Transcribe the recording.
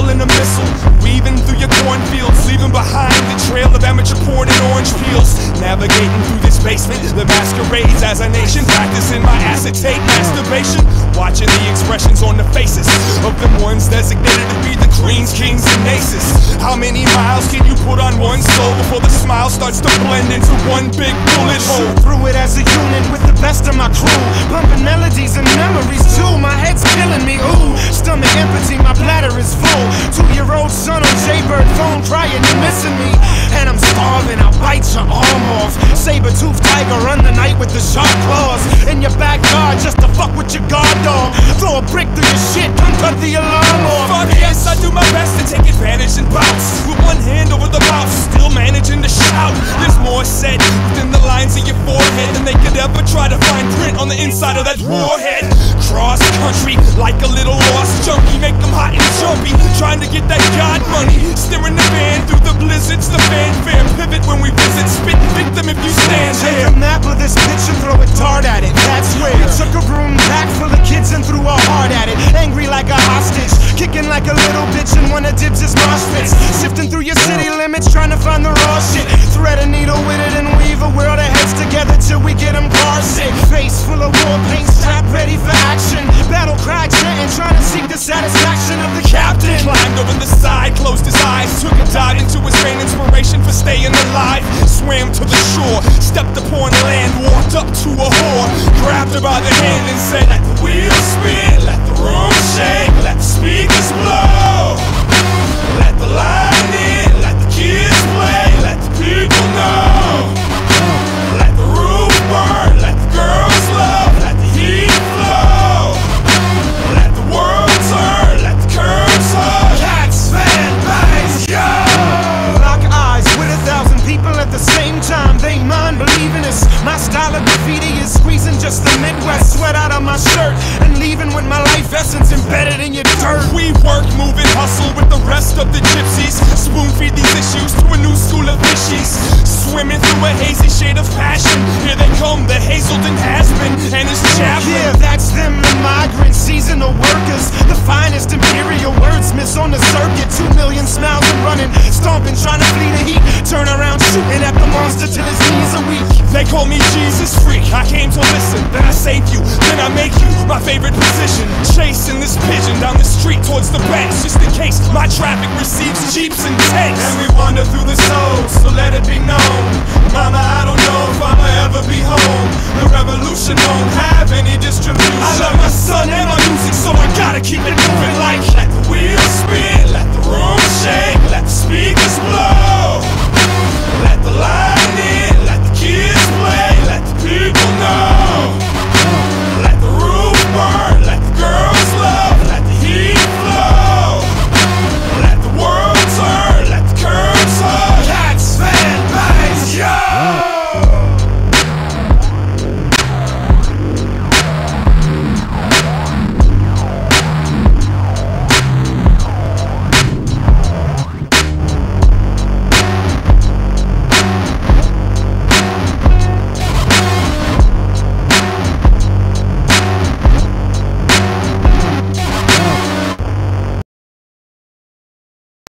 battle in a missile, weaving through your cornfields, leaving behind the trail of amateur porn and orange peels. Navigating through this basement that masquerades as a nation, practicing my acetate masturbation, watching the expressions on the faces of them ones designated to be the queens, kings, and aces. How many miles can you put on one soul before the smile starts to blend into one big bullet hole? Through it as a unit with the best of my crew, bumping melodies and memories too. My head's killing me, ooh, stomach empty, my bladder is full. 2-year-old son on Jaybird phone crying, you're missing me. And I'm starving, I'll bite your arm off. Saber-toothed tiger, run the night with the sharp claws. In your backyard just to fuck with your guard dog. Throw a brick through your shit, come cut the alarm off. Fuck yes, I do my best to take advantage and bounce. With one hand over the mouth, still managing to shout. There's more said within the lines of your forehead than they could ever try to find print on the inside of that warhead. Cross country like a little lost junkie, make them hot and jumpy, trying to get that God money. Steering the van through the blizzards, the fanfare pivot when we visit, spit victim if you stand Take there. a map of this bitch and throw a dart at it, that's where. We took a room pack full of kids and threw our heart at it. Angry like a hostage, kicking like a little bitch and one of Dibs' mosh pits. Sifting through your city limits, trying to find the raw shit. Thread a needle with it and weave a world of heads together till we get them car sick. Face full of war paint, strapped ready for action. Battle cry chanting, trying to seek the satisfaction of the captain. Climbed over the side, closed his eyes, took a dive into his main inspiration for staying alive. Swam to the shore, stepped upon land, walked up to a whore, grabbed her by the hand and said, let the wheels spin, let the room shake, let the speakers blow, let the line in, let the kids play, let the people know, let the roof burn, let the girls love, let the heat flow, let the world turn, let the curves hug. Cats, fan, bags, yo! Lock eyes with 1,000 people at the same time. They mind believing this. My style of graffiti is squeezing just the Midwest sweat out of my shirt and leaving with my life essence embedded in your dirt. We work, move, and hustle with the rest of the gypsies. Spoon feed these issues to a new school of fishies. Swimming through a hazy shade of passion. Here they come, the Hazelden has-been and his chaplain. Yeah, that's them, the migrants, seasonal workers. The finest imperial wordsmiths on the circuit. 2 million smiles and running, stomping, trying to flee the heat. Turn around, shooting at the monster till his knees are weak. They call me Jesus Freak. I came to listen, then I save you, then I make you my favorite position. Chasing this pigeon down the street towards the banks, just in case my traffic receives jeeps and tanks. And we wander through the soul, so let it be known, Mama, I don't know if I'ma ever be home. The revolution won't have any distribution. I love my son